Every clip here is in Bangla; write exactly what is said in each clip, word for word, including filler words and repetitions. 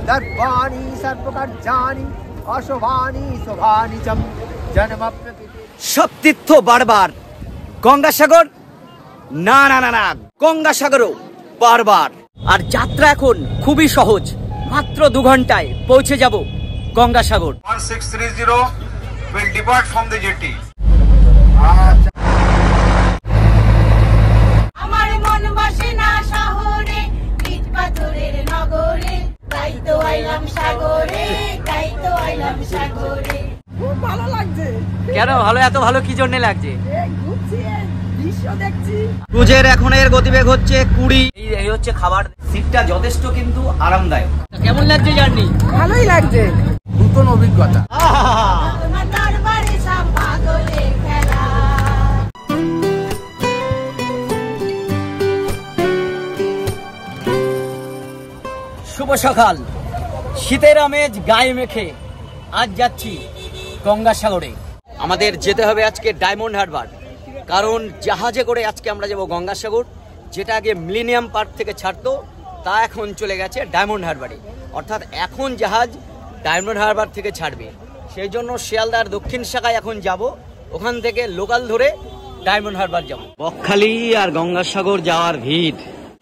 দর্বাণী সর্বকার্যাণি অশুভানি শুভানি চ জন্ম প্রকৃতি। সব তীর্থ বারবার, গঙ্গাসাগর না না না না গঙ্গাসাগরও বারবার। আর যাত্রা এখন খুবই সহজ, মাত্র দু ঘন্টায় পৌঁছে যাব Gangasagar. one six three zero will depart from the jetty. আমার মন বসে না শহরে, ইট পাথরের নগরে, তাই তো আইলাম সাগরে, তাই তো আইলাম সাগরে। খুব ভালো লাগছে। কেন ভালো? এত ভালো কি জন্য লাগছে? এই ঘুরছি, এই দৃশ্য দেখছি। ক্রুজের এখন এর গতিবেগ হচ্ছে কুড়ি। এই হচ্ছে খাবার, সিটটা যথেষ্ট কিন্তু আরামদায়ক। কেমন লাগছে জার্নি? ভালোই লাগছে, নতুন অভিজ্ঞতা। তোমার দরবারে সব পাগলের খেলা। শুভ সকাল, শীতের আমেজ গায়ে মেখে আজ যাচ্ছি গঙ্গাসাগরে। আমাদের যেতে হবে আজকে ডায়মন্ড হারবার, কারণ জাহাজে করে আজকে আমরা যাব গঙ্গাসাগর। যেটা আগে মিলেনিয়াম পার্ক থেকে ছাড়তো তা এখন চলে গেছে ডায়মন্ড হারবারে, অর্থাৎ এখন জাহাজ ডায়মন্ড হারবার থেকে ছাড়বে। সেই জন্য শিয়ালদার দক্ষিণ শাখায় এখন যাব, ওখান থেকে লোকাল ধরে ডায়মন্ড হারবার যাব। বকখালি আর গঙ্গাসাগর যাওয়ার ভিড়।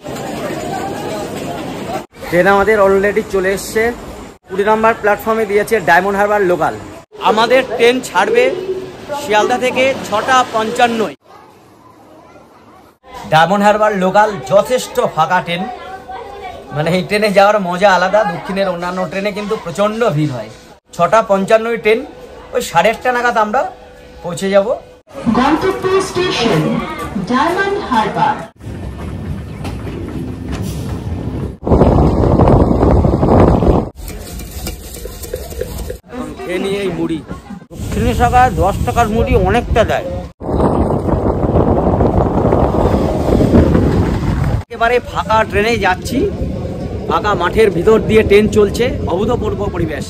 ট্রেন আমাদের অলরেডি চলে এসছে, কুড়ি নম্বর প্ল্যাটফর্মে দিয়েছে ডায়মন্ড হারবার লোকাল। আমাদের ট্রেন ছাড়বে শিয়ালদা থেকে ছটা পঞ্চান্নয়। ডায়মন্ড হারবার লোকাল যথেষ্ট ফাঁকা ট্রেন, মানে এই ট্রেনে যাওয়ার মজা আলাদা। দক্ষিণের অন্যান্য ট্রেনে কিন্তু প্রচন্ড ভিড় হয়। ছটা পঞ্চান্নয় ট্রেন, ওই সাড়ে আটটা নাগাদ আমরা পৌঁছে যাব গন্তব্য স্টেশন ডায়মন্ড হারবার। খেয়ে নিয়ে এই মুড়ি, দক্ষিণী শাখায় দশ টাকার মুড়ি অনেকটা দেয়। একেবারে ফাঁকা ট্রেনে যাচ্ছি, ফাঁকা মাঠের ভিতর দিয়ে ট্রেন চলছে, অভূতপূর্ব পরিবেশ।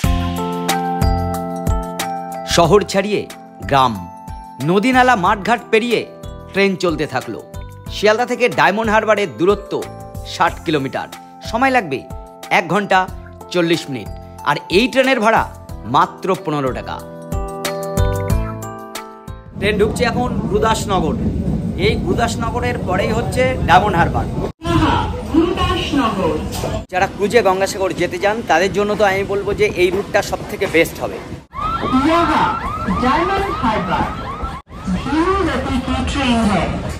শহর ছাড়িয়ে গ্রাম, নদী নালা মাঠঘাট পেরিয়ে ট্রেন চলতে থাকলো। শিয়ালদা থেকে ডায়মন্ড হারবারের দূরত্ব ষাট কিলোমিটার, সময় লাগবে এক ঘন্টা চল্লিশ মিনিট। আর এই ট্রেনের ভাড়া মাত্র পনেরো টাকা। ট্রেন ঢুকছে এখন গুরুদাসনগর। এই গুরুদাসনগরের পরেই হচ্ছে ডায়মন্ড হারবার। যারা ক্রুজে গঙ্গাসাগর যেতে চান তাদের জন্য তো আমি বলবো যে এই রুটটা সব থেকে বেস্ট হবে। डायमंड हार्बर ब्लू गति की ट्रेन है।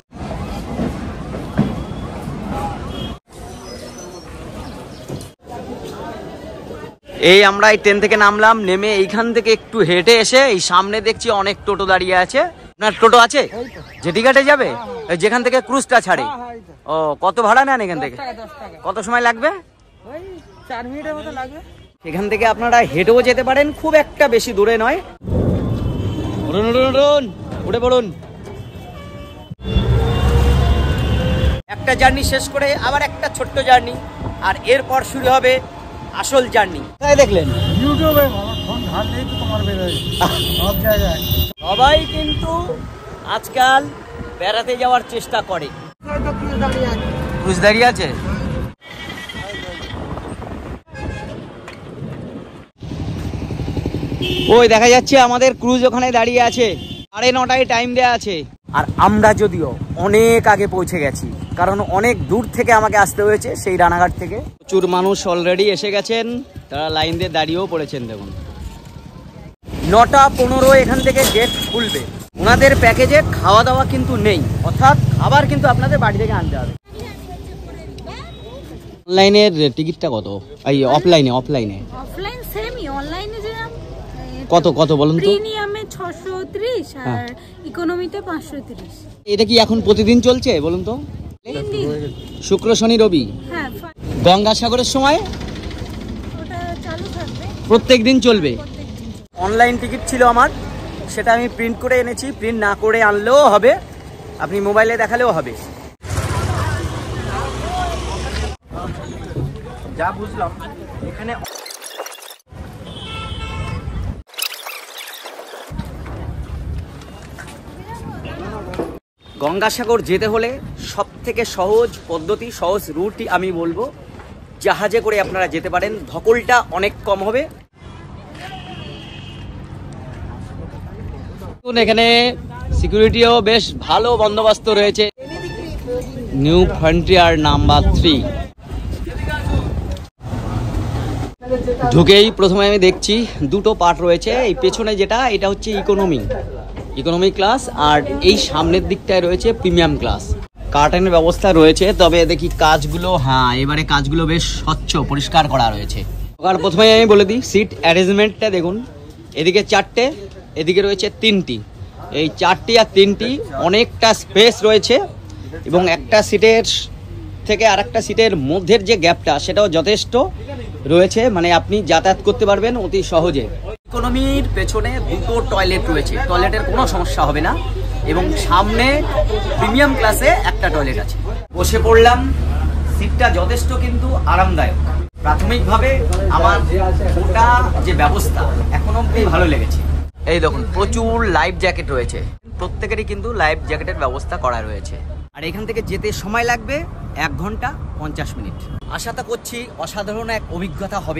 এই আমরা এই ট্রেন থেকে নামলাম, নেমে এইখান থেকে একটু হেঁটে এসে এই সামনে দেখছি অনেক টোটো দাঁড়িয়ে আছে। আপনার টোটো আছে? জেটিঘাটে যাবে, যেখান থেকে ক্রুজটা ছাড়ে। ও, কত ভাড়া নেন এখান থেকে? কত সময় লাগবে? ওই চার মিনিটের মতো লাগবে। এখান থেকে আপনারা হেঁটেও যেতে পারেন, খুব একটা বেশি দূরে নয়। উঠুন উঠুন উঠুন, উঠে পড়ুন। একটা জার্নি শেষ করে আবার একটা ছোট্ট জার্নি, আর এরপর শুরু হবে আসল জার্নি। তাই দেখলেন ইউটিউবে ফোন ধার নেই তো তোমার বেরোয় সব জায়গায়। সবাই কিন্তু আজকাল বেড়াতে যাওয়ার চেষ্টা করে। ক্রুজ দাঁড়িয়ে আছে। ওই দেখা যাচ্ছে আমাদের ক্রুজ ওখানে দাঁড়িয়ে আছে, সাড়ে নটায় টাইম দেওয়া আছে। আর আমরা যদিও অনেক আগে পৌঁছে গেছি, কারণ অনেক দূর থেকে আমাকে আসতে হয়েছে, সেই রানাঘাট থেকে। প্রচুর মানুষ অলরেডি এসে গেছেন, তারা লাইন দিয়ে দাঁড়িয়েও পড়েছেন। দেখুন, নটা পনেরো এখান থেকে গেট খুলবে। ওনাদের প্যাকেজে খাওয়া দাওয়া কিন্তু নেই, অর্থাৎ খাবার কিন্তু আপনাদের বাড়ি থেকে আনতে হবে। অনলাইনের টিকিটটা কত? এই অফলাইনে অফলাইনে অফলাইন সেমই, অনলাইনে যেরকম কত কত বলুন তো? প্রিমিয়ামে ছশো ত্রিশ আর ইকোনমিতে পাঁচশো ত্রিশ। এটা কি এখন প্রতিদিন চলছে বলুন তো? শুক্র শনি রবি। হ্যাঁ, গঙ্গাসাগরের সময় ওটা চালু থাকবে, প্রত্যেক দিন চলবে। অনলাইন টিকিট ছিল আমার, সেটা আমি প্রিন্ট করে এনেছি। প্রিন্ট না করে আনলেও হবে, আপনি মোবাইলে দেখালেও হবে। যা বুঝলাম এখানে গঙ্গাসাগর যেতে হলে সব থেকে সহজ পদ্ধতি, সহজ রুটই আমি বলবো, জাহাজে করে আপনারা যেতে পারেন, ধকলটা অনেক কম হবে। এখানে সিকিউরিটিও বেশ ভালো বন্দোবস্ত রয়েছে। নিউ ফ্রন্টিয়ার নাম্বার থ্রি ঢুকেই প্রথমে আমি দেখছি দুটো পার্ট রয়েছে। এই পেছনে যেটা, এটা হচ্ছে ইকোনমি ইকোনমি ক্লাস, আর এই সামনের দিকটায় রয়েছে প্রিমিয়াম ক্লাস। কার্টেনের ব্যবস্থা রয়েছে, তবে দেখি কাজগুলো, হ্যাঁ এবারে কাজগুলো বেশ স্বচ্ছ পরিষ্কার করা রয়েছে। আর প্রথমে আমি বলে দিই সিট অ্যারেঞ্জমেন্টটা দেখুন, এদিকে চারটে, এদিকে রয়েছে তিনটি। এই চারটি আর তিনটি অনেকটা স্পেস রয়েছে, এবং একটা সিটের থেকে আর একটা সিটের মধ্যের যে গ্যাপটা সেটাও যথেষ্ট রয়েছে, মানে আপনি যাতায়াত করতে পারবেন অতি সহজে। ইকোনমির পেছনে দুটো টয়লেট রয়েছে, টয়লেটের কোনো সমস্যা হবে না, এবং সামনে প্রিমিয়াম ক্লাসে একটা টয়লেট আছে। বসে পড়লাম, সিটটা যথেষ্ট কিন্তু আরামদায়ক। প্রাথমিকভাবে আমার ওটা যে ব্যবস্থা এখন অব্দি ভালো লেগেছে। এই দেখুন প্রচুর লাইফ জ্যাকেট রয়েছে, প্রত্যেকেরই কিন্তু লাইফ জ্যাকেটের ব্যবস্থা করা রয়েছে। আর এখান থেকে যেতে সময় লাগবে এক ঘন্টা পঞ্চাশ মিনিট। আশা তো করছি অসাধারণ এক অভিজ্ঞতা হবে।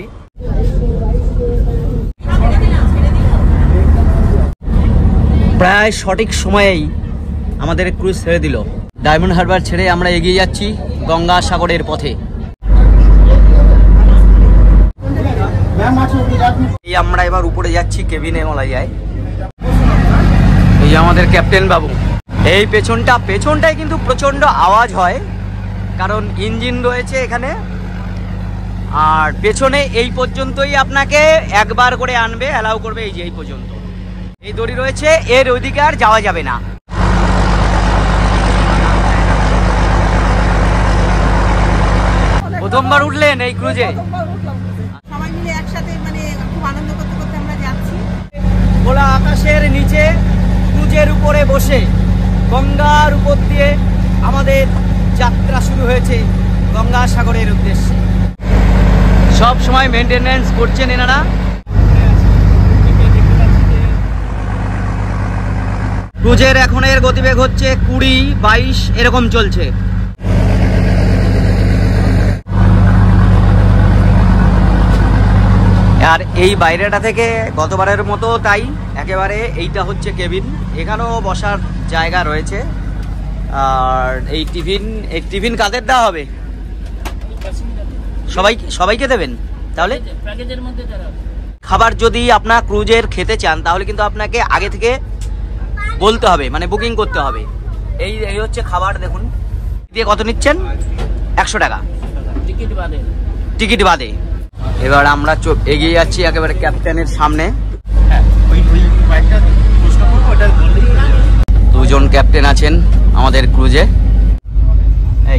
প্রায় সঠিক সময়েই আমাদের ক্রুজ ছেড়ে দিল। ডায়মন্ড হারবার ছেড়ে আমরা এগিয়ে যাচ্ছি গঙ্গা সাগরের পথে। এই আমরা এবার উপরে যাচ্ছি কেবিনে মলাইয়ায়। এই যে আমাদের ক্যাপ্টেন বাবু। এই পেছনটা পেছনটায় কিন্তু প্রচন্ড আওয়াজ হয়, কারণ ইঞ্জিন রয়েছে এখানে। আর পেছনে এই পর্যন্তই আপনাকে একবার করে আনবে, অ্যালাউ করবে এই যে এই পর্যন্ত। এই দড়ি রয়েছে, এর ওইদিকে আর যাওয়া যাবে না। প্রথমবার উঠলেন এই ক্রুজে? সবাই মিলে একসাথে মানে খুব আনন্দ করতে করতে আমরা যাচ্ছি। খোলা আকাশের নিচে ক্রুজের উপরে বসে গঙ্গার উপর দিয়ে আমাদের যাত্রা শুরু হয়েছে গঙ্গা সাগরের উদ্দেশ্যে। সব সময় মেনটেনেন্স করছেন এনারা। ক্রুজের এখনের গতিবেগ হচ্ছে কুড়ি বাইশ এরকম চলছে। আর এই বাইরেটা থেকে গতবারের মতো তাই একেবারে এইটা হচ্ছে কেবিন, এখানেও বসার জায়গা রয়েছে। আর এই টিফিন এই টিফিন কাদের দেওয়া হবে? সবাই সবাইকে দেবেন? তাহলে খাবার যদি আপনার ক্রুজের খেতে চান তাহলে কিন্তু আপনাকে আগে থেকে বলতে হবে, মানে বুকিং করতে হবে। এই এই হচ্ছে খাবার, দেখুন দিয়ে কত নিচ্ছেন? একশো টাকা টিকিট বাদে। টিকিট বাদে। এবার আমরা এগিয়ে যাচ্ছি একেবারে ক্যাপ্টেনের সামনে। দুজন ক্যাপ্টেন আছেন আমাদের ক্রুজে। এই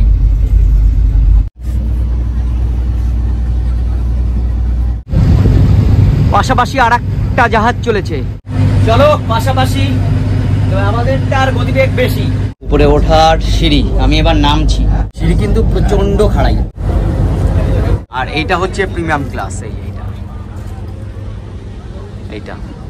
পাশাপাশি আর একটা জাহাজ চলেছে, চলো পাশাপাশি। আমাদেরটা আর গতিবেগ বেশি। উপরে ওঠার সিঁড়ি, আমি এবার নামছি। সিঁড়ি কিন্তু প্রচন্ড খাড়াই। আর এইটা হচ্ছে প্রিমিয়াম ক্লাস। এই এইটা এইটা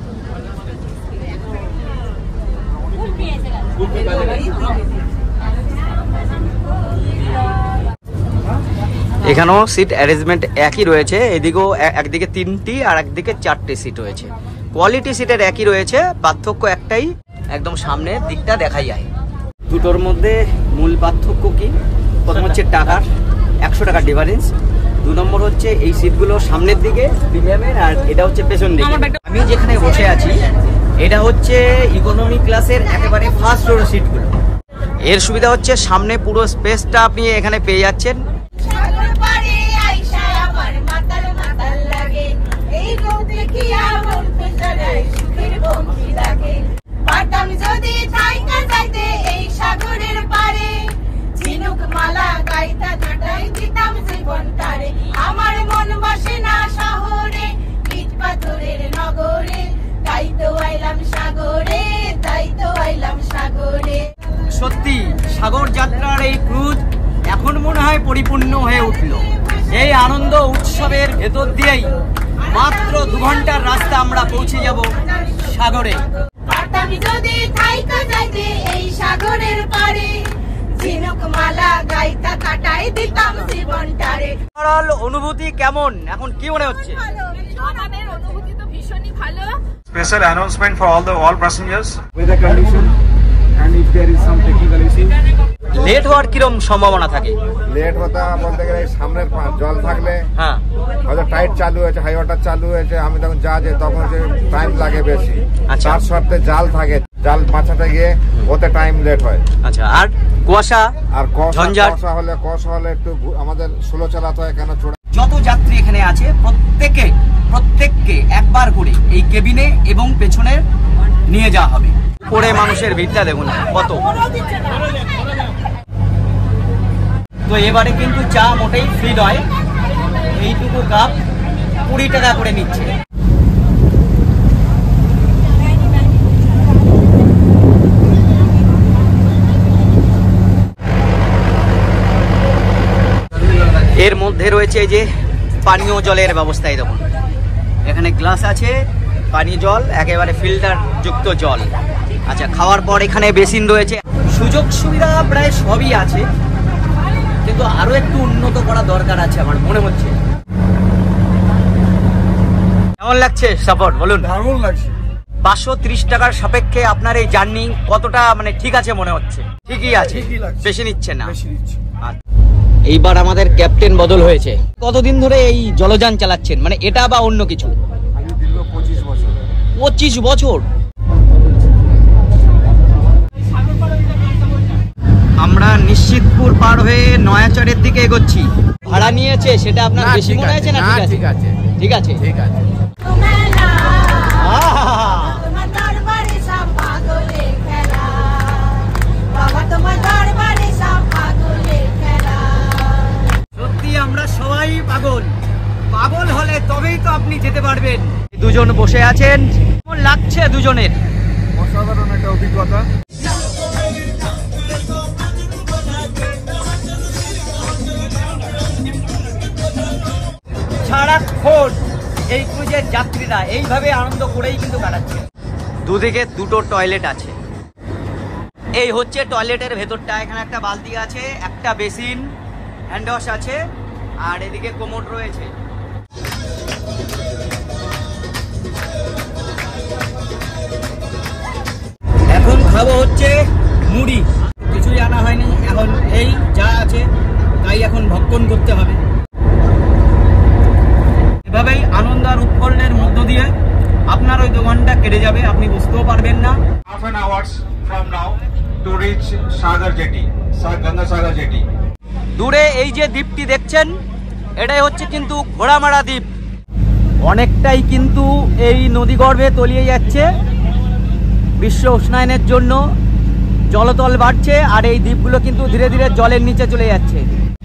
এখানেও সিট অ্যারেঞ্জমেন্ট একই রয়েছে, এদিকেও একদিকে তিনটি আর একদিকে চারটে সিট রয়েছে। কোয়ালিটি সিটের একই রয়েছে, পার্থক্য একটাই, একদম সামনের দিকটা দেখা যায়। দুটোর মধ্যে মূল পার্থক্য কি? প্রথম হচ্ছে টাকার, একশো টাকার ডিফারেন্স। দু নম্বর হচ্ছে এই সিটগুলো সামনের দিকে প্রিমিয়ামের, আর এটা হচ্ছে পেছন দিকে। আমি যেখানে বসে আছি এটা হচ্ছে ইকোনমি ক্লাসের একেবারে ফার্স্ট রোর সিটগুলো। এর সুবিধা হচ্ছে সামনে পুরো স্পেসটা আপনি এখানে পেয়ে যাচ্ছেন। আমার মন বসে না শহরে, ইট পাথরের নগরে, তাই তো আইলাম সাগরে, তাই তো আইলাম সাগরে। সত্যি সাগর যাত্রার এই ক্রুজ এখন মনে হয় পরিপূর্ণ হয়ে উঠল। এই আনন্দ উৎসবের ভেতর দিয়েই মাত্র দু ঘন্টার রাস্তা আমরা পৌঁছে যাব সাগরে। পারতাম যদি থাইকা যাইতে এই সাগরের পারে, ঝিনুক মালা গাইতা কাটাই দিতাম জীবনটারে। ওভারঅল অনুভূতি কেমন, এখন কি মনে হচ্ছে? আমাদের অনুভূতি তো ভীষণই ভালো। Special announcement for all the all passengers. weather condition and if there is some technical issue. Late হওয়ার কিরম সম্ভাবনা থাকে? লেট হতা বলতে গেলে এই সামনের পা- জল থাকলে হ্যাঁ হয়তো টাইট চালু হয়েছে, হাই ওয়াটার চালু হয়েছে, আমি তখন যা যে তখন যে টাইম লাগে বেশি। আচ্ছা। তার সত্ত্বে জাল থাকে, জাল বাঁচাতে গিয়ে ওতে টাইম লেট হয়। আচ্ছা, আর কুয়াশা আর কষা ঝঞ্ঝাট? কষা হলে কষা হলে একটু ঘু- আমাদের স্লো চালাতে হয়, কেন চোরা যত যাত্রী এখানে আছে প্রত্যেকে প্রত্যেককে একবার করে এই কেবিনে এবং পেছনে নিয়ে যাওয়া হবে। পরে মানুষের ভিড়টা দেখুন কত। তো এবারে কিন্তু চা মোটেই ফ্রি নয়, এইটুকু কাপ কুড়ি টাকা করে নিচ্ছে। এর মধ্যে রয়েছে এই যে পানীয় জলের ব্যবস্থায় দেখুন, এখানে গ্লাস আছে, পানীয় জল একেবারে ফিল্টার যুক্ত জল। আচ্ছা, খাওয়ার পর এখানে বেসিন রয়েছে। সুযোগ সুবিধা প্রায় সবই আছে, কিন্তু আরো একটু উন্নত করা দরকার আছে আমার মনে হচ্ছে। কেমন লাগছে সফর বলুন? দারুণ লাগছে। পাঁচশো ত্রিশ টাকার সাপেক্ষে আপনার এই জার্নি কতটা মানে ঠিক আছে মনে হচ্ছে? ঠিকই আছে, ঠিকই লাগছে। বেশি নিচ্ছেন না। বেশি দিচ্ছে। আচ্ছা। এইবার আমাদের ক্যাপ্টেন বদল হয়েছে। কতদিন ধরে এই জলযান চালাচ্ছেন, মানে এটা বা অন্য কিছু? আমি দীর্ঘ পঁচিশ বছর। পঁচিশ বছর। আমরা নিশ্চিতপুর পার হয়ে নয়াচরের দিকে এগোচ্ছি। ভাড়া নিয়েছে সেটা আপনার না, বেশি ঠিক মনে হয়েছে না? আছে, ঠিক না, আছে ঠিক আছে। ঠিক আছে ঠিক আছে। মেলা আহা! তোমার দরবারে সব পাগলের খেলা, বাবা তোমার দরবারে সব পাগলের খেলা। সত্যি আমরা সবাই পাগল। পাগল হলে তবেই তো আপনি যেতে পারবেন। দুজন বসে আছেন, কেমন লাগছে দুজনের? অসাধারণ একটা অভিজ্ঞতা। সারাক্ষণ এই ক্রুজের যাত্রীরা এইভাবে আনন্দ করেই কিন্তু কাটাচ্ছে। দুদিকে দুটো টয়লেট আছে। এই হচ্ছে টয়লেটের ভেতরটা। এখানে একটা বালতি আছে, একটা বেসিন, হ্যান্ড ওয়াশ আছে, আর এদিকে কোমোড রয়েছে। এখন খাবো হচ্ছে মুড়ি, কিছুই আনা হয়নি, এখন এই যা আছে তাই এখন ভক্ষণ করতে হবে। এভাবেই আনন্দ আর উৎফুল্লের মধ্য দিয়ে আপনার ওই দু ঘন্টা কেটে যাবে, আপনি বুঝতেও পারবেন না। Half an hours from now to reach Sagar Jetty, Sa- Ganga Sagar Jetty. দূরে এই যে দ্বীপটি দেখছেন, এটাই হচ্ছে কিন্তু ঘোড়ামারা দ্বীপ। অনেকটাই কিন্তু এই নদীগর্ভে তলিয়ে যাচ্ছে। বিশ্ব উষ্ণায়নের জন্য জলতল বাড়ছে, আর এই দ্বীপগুলো কিন্তু ধীরে ধীরে জলের নিচে চলে যাচ্ছে।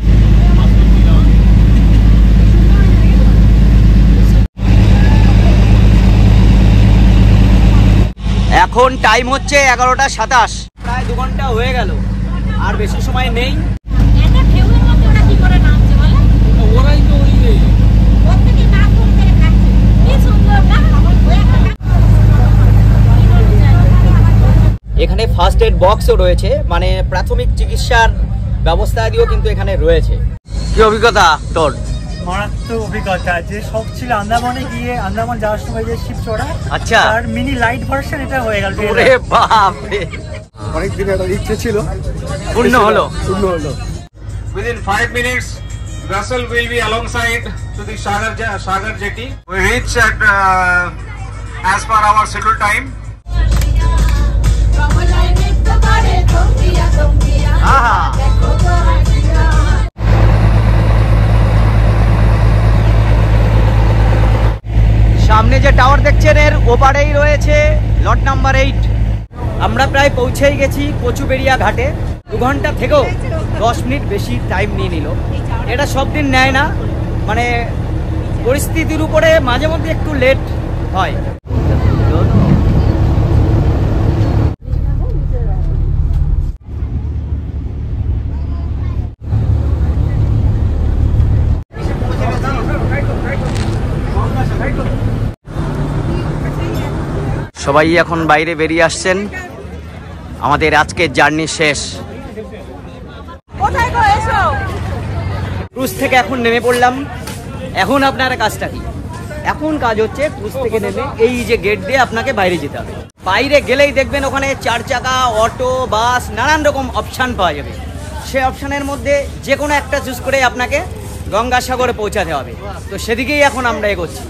এখন টাইম হচ্ছে এগারোটা সাতাশ, প্রায় দু ঘন্টা হয়ে গেল, আর বেশি সময় নেই। একটা ঢেউয়ের মধ্যে ওরা কি করে নামছে বলে? ওরাই তো ওই যে প্রত্যেকে নাক ধরে ধরে খাচ্ছে। কি সুন্দর না? ওই একটা এখানে ফার্স্ট এড বক্সও রয়েছে, মানে প্রাথমিক চিকিৎসার ব্যবস্থা দিয়েও কিন্তু এখানে রয়েছে। কি অভিজ্ঞতা তোর? মারাত্মক অভিজ্ঞতা। যে শখ ছিল আন্দামানে গিয়ে আন্দামান যাওয়ার সময় যে শিপ চড়া, আচ্ছা। আর মিনি লাইট ভার্সন এটা হয়ে গেল। ওরে বাপ রে, অনেক দিন একটা ইচ্ছে ছিল, পূর্ণ হলো। পূর্ণ হলো। Within five minutes, vessel will be alongside to the Sagar, Ja- Sagar Jetty. We reach at uh, as per our scheduled time. কমলায় নৃত্য করে থমকিয়া থমকিয়া, আহা! দেখো তো হাসিয়া। সামনে যে টাওয়ার দেখছেন এর ওপারেই রয়েছে লট নাম্বার এইট। আমরা প্রায় পৌঁছেই গেছি কচুবেড়িয়া ঘাটে। দু ঘন্টা থেকেও দশ মিনিট বেশি টাইম নিয়ে নিল। এটা সব দিন নেয় না, মানে পরিস্থিতির উপরে মাঝে মধ্যে একটু লেট হয়। সবাই এখন বাইরে বেরিয়ে আসছেন। আমাদের আজকের জার্নি শেষ। ক্রুজ থেকে এখন নেমে পড়লাম। এখন আপনার কাজটা কি? এখন কাজ হচ্ছে ক্রুজ থেকে নেমে এই যে গেট দিয়ে আপনাকে বাইরে যেতে হবে। বাইরে গেলেই দেখবেন ওখানে চার চাকা, অটো, বাস, নানান রকম অপশান পাওয়া যাবে। সেই অপশানের মধ্যে যে কোনো একটা চুজ করে আপনাকে গঙ্গাসাগরে পৌঁছাতে হবে। তো সেদিকেই এখন আমরা এগোচ্ছি।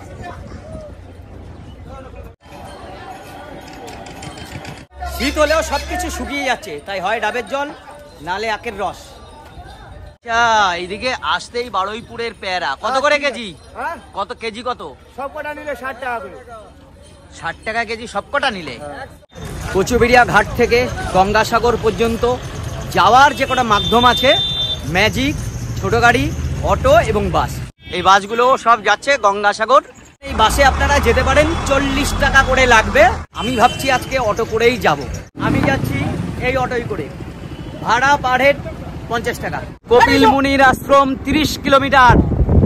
শীত হলেও সবকিছু শুকিয়ে যাচ্ছে, তাই হয় ডাবের জল, নালে আখের রস। আচ্ছা, এইদিকে আসতেই বারুইপুরের পেয়ারা কত করে কেজি? কত কেজি? কত? সব কটা নিলে ষাট টাকা করে। ষাট টাকা কেজি সবকটা নিলে। কচুবেড়িয়া ঘাট থেকে গঙ্গাসাগর পর্যন্ত যাওয়ার যে কটা মাধ্যম আছে, ম্যাজিক, ছোট গাড়ি, অটো এবং বাস, এই বাসগুলো সব যাচ্ছে গঙ্গাসাগর। এই বাসে আপনারা যেতে পারেন, চল্লিশ টাকা করে লাগবে। আমি ভাবছি আজকে অটো করেই যাব। আমি যাচ্ছি এই অটোই করে, ভাড়া পার হেড পঞ্চাশ টাকা। কপিল মুনির আশ্রম তিরিশ কিলোমিটার।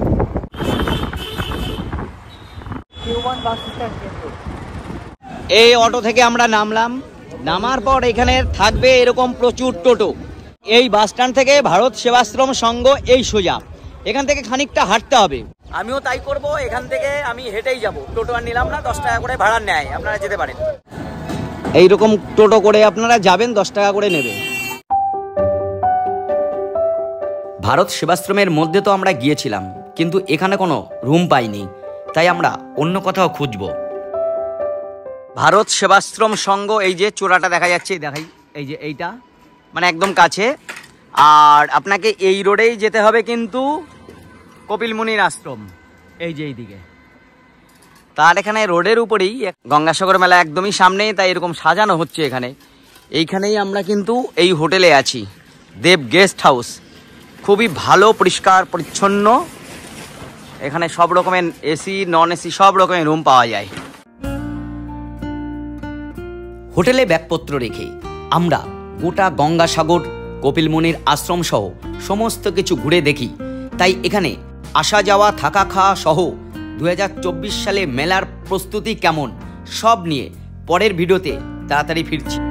এই অটো থেকে আমরা নামলাম। নামার পর এখানে থাকবে এরকম প্রচুর টোটো। এই বাস স্ট্যান্ড থেকে ভারত সেবাশ্রম সংঘ এই সোজা, এখান থেকে খানিকটা হাঁটতে হবে। আমিও তাই করব, এখান থেকে আমি হেঁটেই যাব। টোটো আর নিলাম না, দশ টাকা করে ভাড়া নেয়, আপনারা যেতে পারেন। এইরকম টোটো করে আপনারা যাবেন, দশ টাকা করে নেবে। ভারত সেবাশ্রমের মধ্যে তো আমরা গিয়েছিলাম, কিন্তু এখানে কোনো রুম পাইনি, তাই আমরা অন্য কোথাও খুঁজব। ভারত সেবাশ্রম সংঘ, এই যে চূড়াটা দেখা যাচ্ছে, দেখাই, এই যে এইটা মানে একদম কাছে। আর আপনাকে এই রোডেই যেতে হবে কিন্তু কপিল মুনির আশ্রম, এই যে এইদিকে। তার এখানে রোডের উপরেই গঙ্গাসাগর মেলা একদমই সামনে, তাই এরকম সাজানো হচ্ছে এখানে। এইখানেই আমরা কিন্তু এই হোটেলে আছি, দেব গেস্ট হাউস। খুবই ভালো, পরিষ্কার পরিচ্ছন্ন। এখানে সব রকমের এসি, নন এসি সব রকমের রুম পাওয়া যায়। হোটেলে ব্যাগপত্র রেখে আমরা গোটা গঙ্গাসাগর, কপিল মুনির আশ্রম সহ সমস্ত কিছু ঘুরে দেখি। তাই এখানে আসা যাওয়া, থাকা খাওয়া সহ দু হাজার চব্বিশ সালে মেলার প্রস্তুতি কেমন সব নিয়ে পরের ভিডিওতে তাড়াতাড়ি ফিরছি।